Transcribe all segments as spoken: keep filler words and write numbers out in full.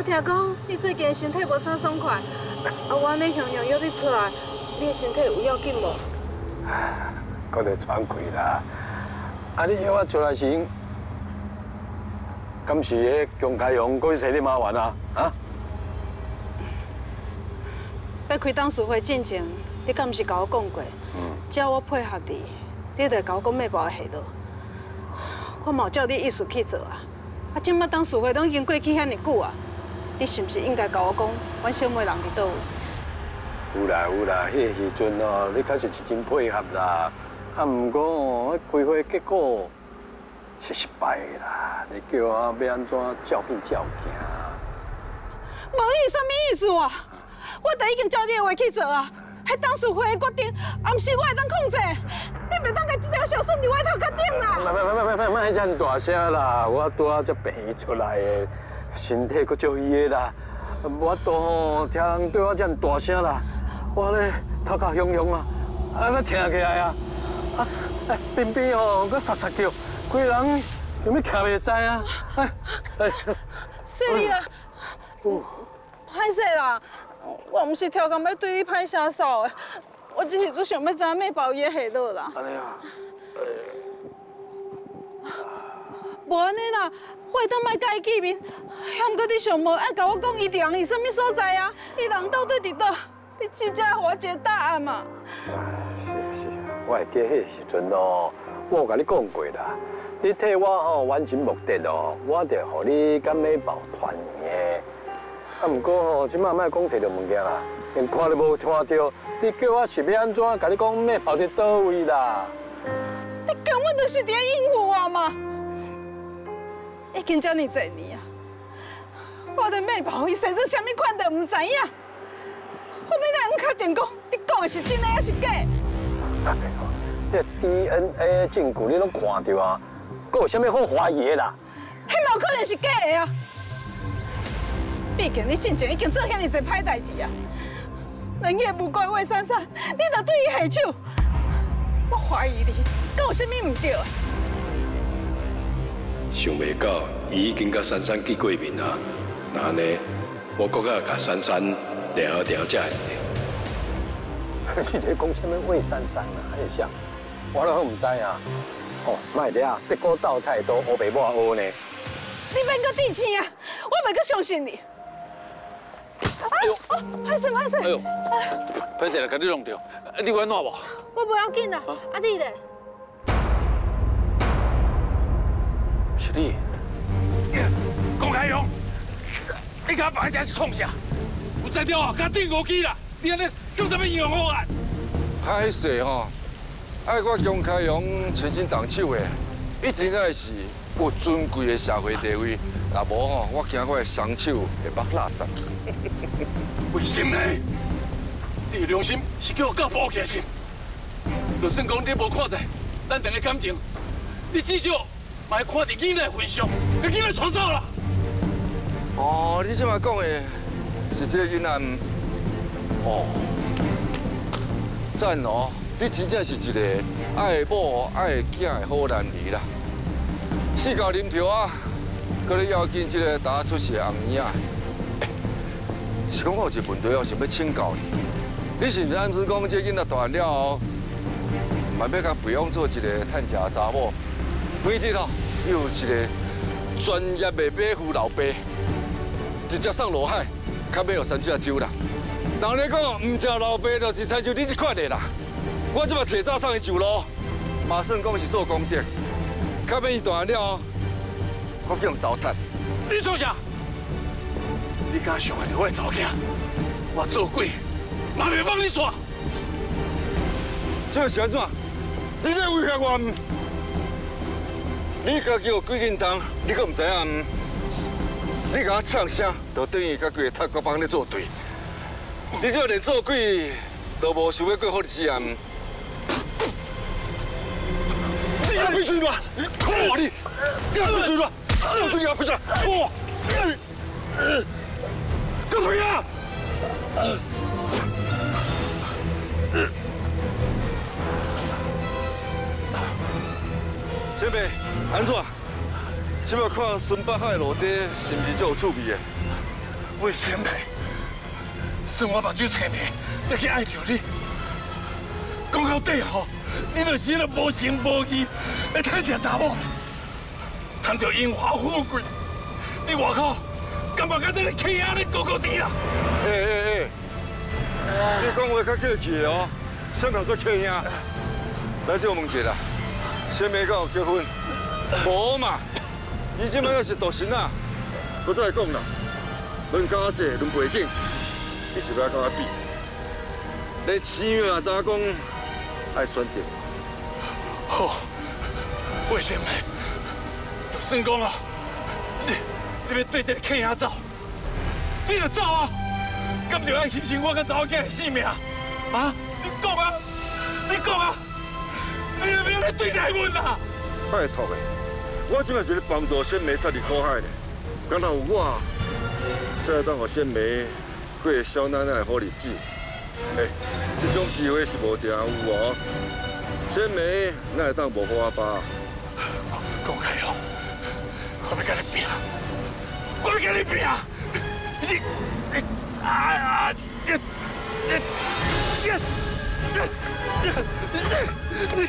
我听讲你最近身体无啥爽快，啊，我安尼样样约你出来，你的身体有要紧无？ 搁在喘气啦。啊，你约我出来时，敢是迄姜开阳搁去找你麻烦啊？啊？ 要开董事会进前，你敢毋是甲我讲过？嗯。只要我配合你，你就甲我讲卖包的下落。我冇照你意思去做啊！啊，即摆董事会拢已经过去遐尼久啊，你是毋是应该甲我讲，阮小妹人伫倒位？ 有啦有啦，迄个时阵哦，你确实是真配合啦。啊，毋过哦，开会结果是失败啦。你叫我要安怎照片照行？ 无你什么意思啊？我都已经照你的话去做啊！迄董事会的决定，也毋是我会当控制。你袂当甲这条小孙伫我头壳顶啦！ 莫莫莫莫莫莫遐尔大声啦！我拄仔才病医出来的，身体阁足虚的啦。我都吼听人对我这样大声啦，我咧头壳痒痒啊，啊阁疼起来啊！啊，哎，边边吼阁沙沙叫，规人有咩徛袂知啊？哎哎， 谢你啦，歹势啦，我毋是超工要对你歹声扫的，我只是只想要知影妹包伊的下落啦。 安尼啊？ 无安尼啦，我会当莫甲伊见面，还毋过你上无爱甲我讲伊伫人伫什么所在啊？伊人到底伫倒？你真正互我一个答案嘛？ 是是，我会记迄个时阵哦，我有甲你讲过啦。你替我吼完成目的哦，我着互你甲美宝团圆。啊，毋过吼，即摆莫讲摕到物件啦，连看都无看到，你叫我是要安怎甲你讲美宝伫倒位啦？ 你根本就是伫应付我嘛！已经遮尼侪年啊，我对美宝伊生做啥物款都唔知影。我要哪能确定讲你讲的是真的还是假？ 哎呦，迄 D N A 证据你拢看到啊，佫有啥物好怀疑的啦？ 迄冇可能是假的啊！毕竟你之前已经做遐尼侪歹代志啊，人也无怪魏珊珊，你就对伊下手，我怀疑你，敢有啥物唔对啊？ 想袂到，伊已经甲珊珊见过面啊！那安尼，我搁较甲珊珊聊聊才会。 你在讲什么魏珊珊啊？还是啥？我都唔知啊。哦，卖得啊，得锅倒菜刀，乌白抹乌呢。 你免搁提醒啊，我袂搁相信你。哎呦，歹势歹势！ 哎呦，歹势啦，甲你弄着，你有安怎无？ 我不要紧啦，啊你咧？ 是你，江开勇，你甲白家是创啥？有才调啊，甲顶五支啦！你安尼算什么英雄好汉？ 歹势吼，爱我江开勇全身动手的，一定爱是有尊贵的社会地位。若无吼，我惊我的双手会绑垃圾。 为什么呢？你的良心是叫我教保起心。就算讲你无看在咱两个感情，你至少嘛要看在囡仔的份上，甲囡仔传走啦。 哦，你即摆讲的是这个囡仔？哦，赞哦，你真正是一个爱某爱囝的好男儿啦。四交啉条啊，搁咧要紧即个打出血红耳啊。是讲我有一个问题，我想要请教你，你是毋是按说讲这囡仔大了后，嘛要甲培养做一个趁食的查某？每日哦，又有一个专业的马夫老爸，直接上罗海，较尾有三只酒啦。人咧讲唔食老爸，就是亲像你这款的啦。我即摆提早送伊上路，嘛算讲是做功德。较尾伊大了，我叫人糟蹋。 你做啥？你敢伤害着我的查某囝？我做鬼嘛袂放你煞。 这是安怎？你在威胁我？你家己有几斤重，你阁唔知影？你甲我呛声，就等于甲规个泰国帮咧作对。你这连做鬼都无想要过好日子啊！你要闭嘴吧！看我你，你要闭嘴吧！我对你要闭嘴！我，干什么？姐妹，安怎？即摆看孙北海的路这是毋是足有趣味的？ 为什么？算我目睭青的，才去爱着你。讲到底吼，你就是迄个无情无义、会贪食查某，贪着荣华富贵。你外口感觉甲这个乞仔咧高高低啦？ 哎哎哎，你讲话较客气哦，什么叫乞仔？来，这我问一下啦，先妹敢有结婚？无嘛，伊即摆要是大神啊，我再来讲啦，论家世，论背景，你是要甲我比？你起码怎讲爱选择？ 好，为什么？就算讲啊，你你要对这个乞仔走，你就走啊！敢就爱牺牲我甲查某囝的性命啊？你讲啊！你讲啊！你要不要来对待阮啊？ 拜托的，我即摆是咧帮助仙梅脱离苦海的，敢若有我，才会当互仙梅过小奶奶的好日子。哎，这种机会是无定有哦。仙梅哪会当无好我爸？ 讲开哦，我要跟你拼，我要跟你拼！你你啊啊！你你你你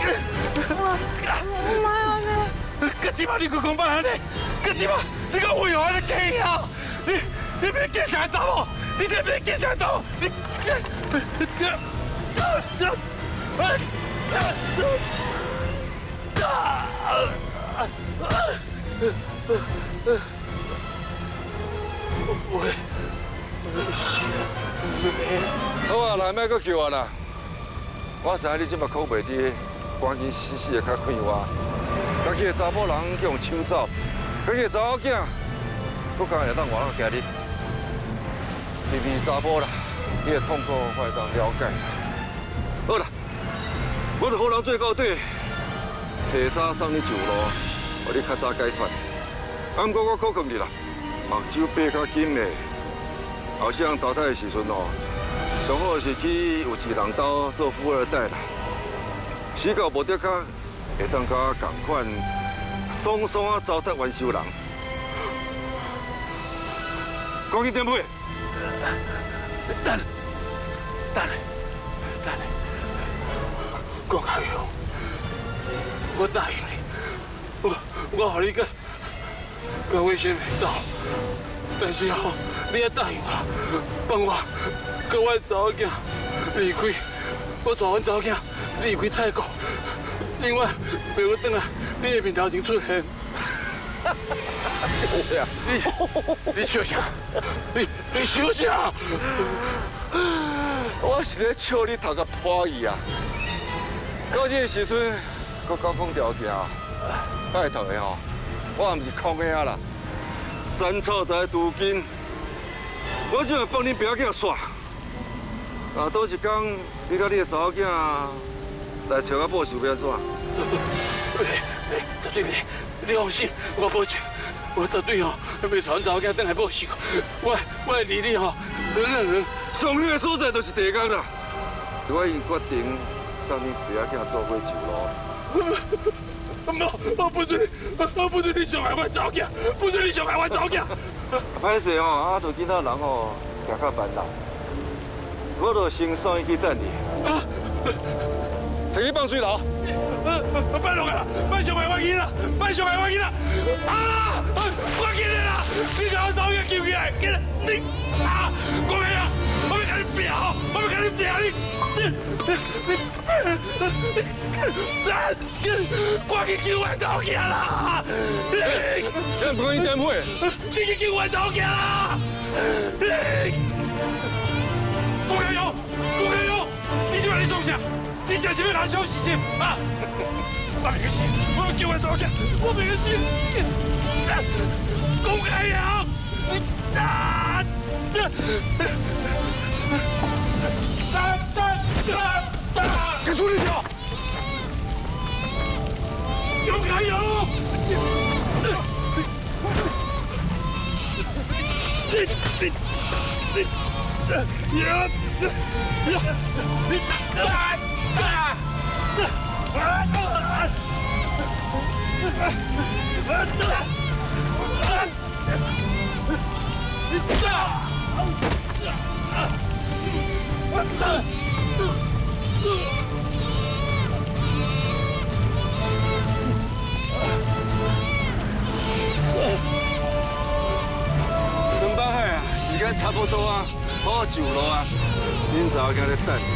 你妈呀！可是嘛，你个讲白安尼，可是嘛，你个为何安尼气啊？你你别继续走哦！你这别继续走！你你你你我好啊，来，莫搁叫我啦！我知影你即马苦袂滴，赶紧死死的较快活。家己的查某人叫人抢走，家己的查某囝，搁敢会当外人惊你？微微查某啦，你的痛苦我会当了解。好啦，我着好人做到底，提早送你上路，互你较早解脱。啊，不过我考劝你啦，目睭闭较紧的。后世人淘汰的时阵哦，上好是去有钱人家做富二代啦。死到无得卡，会当甲我同款，爽爽啊糟蹋完收人。赶紧点配。 等，等，等，讲开哦，我答应你，我我互你甲甲魏先生走，但是哦。你要答应我，帮我，跟我查某囝离开，我带阮查某囝离开泰国，另外袂我转来你的面头前出现。 有呀， 你你笑啥？你你笑啥？ 我是咧笑你头壳破去啊！到这个时阵，搁搞讲条件，拜托的吼，我也毋是空的啊啦，斩草在除根。我就放恁爸囝煞，啊，倒一天你甲你的查某囝来找我报仇要安怎？ 绝对袂，你放心，我保证，我绝对吼袂传查某囝等来报仇。我我会离你吼远远远。 上远的所在就是地宫啦。我已经决定送恁爸囝做伙上路。 我不准你，我不准你伤害我查某囝，不准你伤害我查某囝。 歹势吼，啊，着囡仔人吼行较慢啦，我着先送伊去等你。摕去放水头。 别弄啊！别伤害我囡仔，别伤害我囡仔！啊！我记得啦，你将我查某囝救起来，记得你啊！我来啊！我要跟你拼哦！我要跟你拼你！你你赶紧救我查某囝啦！ 咱不管伊点火， 你去救我查某囝啦！顾家勇，顾家勇，你今晚你做啥？你这是要拿消息信啊？我没个信，我要救我查某囝，我没个信。顾家勇，你啊！打打打打！给出力条！勇敢勇！你你你呀呀！你啊啊！ 孙八海啊，时间差不多啊，好上路啊，恁早今咧等。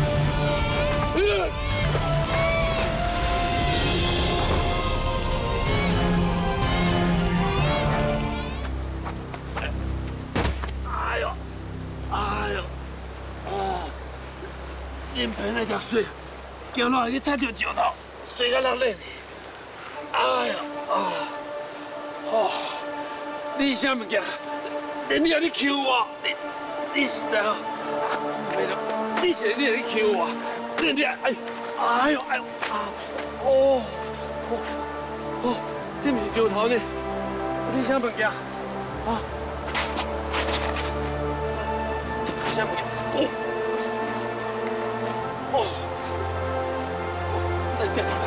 哎呦，哎呦，哦，恁平那条水，行路去踢着石头，水到落咧。哎呀，啊，哦，你啥物件？连你啊，你求我，你你实在哦，没了，你是你啊，你求我，连你啊，哎，哎呦哎呦啊，哦，哦，哦，你唔是石头呢？你啥物件？啊？啥物件？哦，哦，来这样。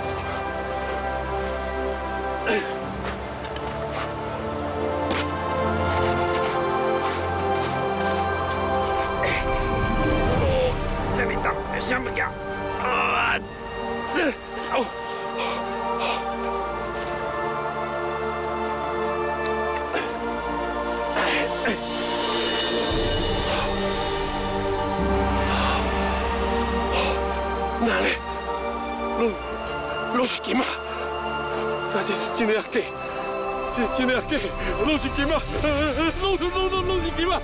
这里打什么呀？啊！哦！哪里？弄弄是金啊！但这是真的假？这真的假？弄是金啊！弄弄弄弄是金啊！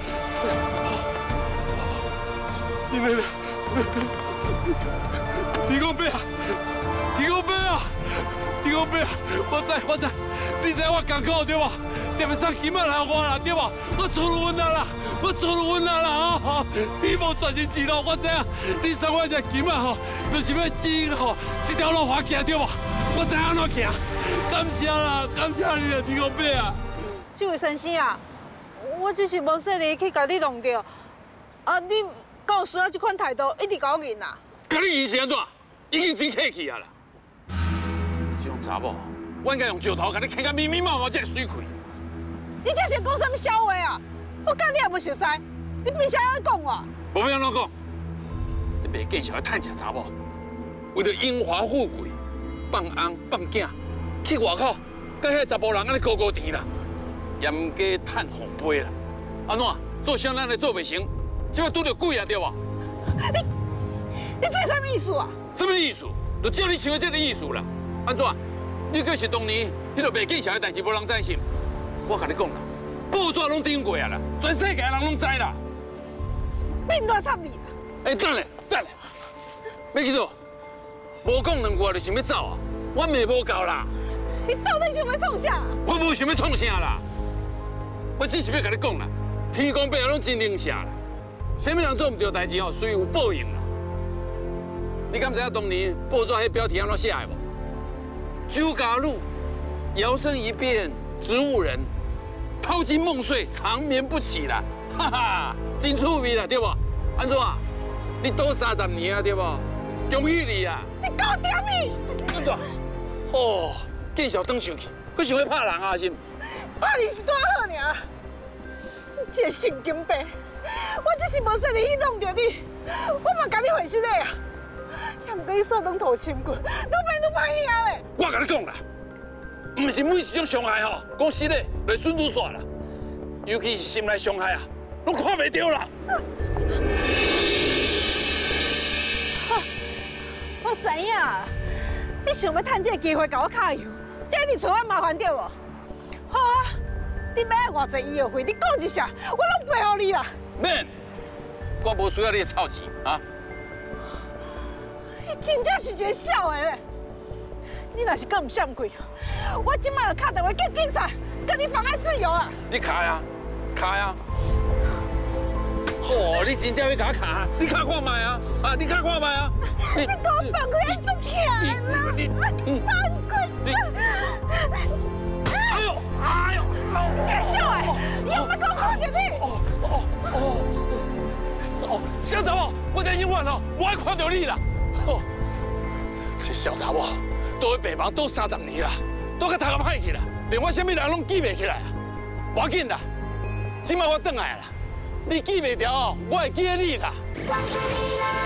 真的。天公伯啊！天公伯啊！天公伯啊！我知我知，你知我艰苦对无？特别送金仔来我啦对无？我出了阮啊啦！我出了阮啊啦啊！你无全身之路，我知影。你送我这金仔吼，就是要指吼这条路滑行对无？我知安怎行。感谢啦，感谢你啦，天公伯啊！ 这位先生啊，我只是无说你去甲你弄着，啊你。敢有需要这款态度，一直搞我赢啊！ 甲你赢是安怎？已经真客气啊啦！这种查某，我应该用石头甲你砍甲密密麻麻才会水开。 你这是讲什么笑话啊？我讲你也无熟悉，你凭啥要讲我？ 无要安怎讲？你别见小要趁食查某，为了荣华富贵，放翁放囝，去外口甲遐查甫人安尼高高甜啦，严加趁红杯啦。安怎？做商咱来做袂成？即摆拄着鬼啊，对无？ 你你这什么意思啊？ 什么意思？就照你想的这个意思啦。安怎？你可是当年迄个袂见小的代志无人知心。我甲你讲啦，报纸拢顶过啊啦，全世界人拢知啦。 变大插你啦！ 哎，等下等下，要去做？无讲两句就想要走啊？我命无够啦！ 你到底想要创啥？ 我无想要创啥啦，我只是要甲你讲啦，天公伯拢真灵下啦。什么人做唔对代志哦，随有报应啦。你敢知影当年报纸迄标题安怎写的无？周家路，摇身一变植物人，掏金梦碎，长眠不起啦，哈哈，真趣味啦，对不？安怎？你倒三十年啊，对不？恭喜你啊！ 你搞掂你！ 安怎？哦，继续转上去，佮想要拍人啊，是？ 拍你是多好尔，这个神经病！我只是无说你去弄着你，我嘛甲你回信的啊！也毋过你煞当头亲骨，愈变愈歹听咧。 我甲你讲啦，毋是每一种伤害吼，讲实的来准拄煞啦，尤其是心内伤害啊，拢看袂到啦。 我知影，你想要趁这个机会甲我揩油，这一定找我麻烦对无？好啊，你要爱偌济医药费，你讲一声，我拢赔予你啦。 免，我无需要你的臭钱啊！ 你真正是一个小的咧！你若是搁唔闪开，我即摆就打电话叫警察，甲你妨碍自由啊！ 你卡呀，卡呀！哦，你真正要甲我卡？你卡看卖啊！啊，你卡看卖啊！ 你给我放开，要做起来啦！放开！ 哎呦，哎呦！ 你这个小的，你有没给我看着你？ 哦哦哦哦！小查某，我在永远哦，我爱看到你啦！哦，这小查某都会白忙都三十年啦，都甲头壳歹去啦，连我什么人拢记袂起来啊！无要紧啦， 今摆我转来啦，你记袂牢，我会记得你啦。